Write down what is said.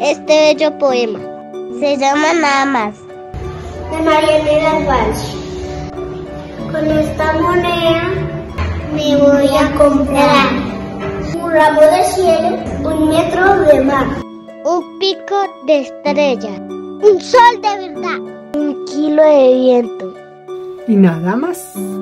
este bello poema. Se llama Nada Más, de Marianela Walsh. Con esta moneda me voy a comprar un ramo de cielo, 1 metro de mar, un pico de estrella, un sol de verdad, 1 kilo de viento. Y nada más.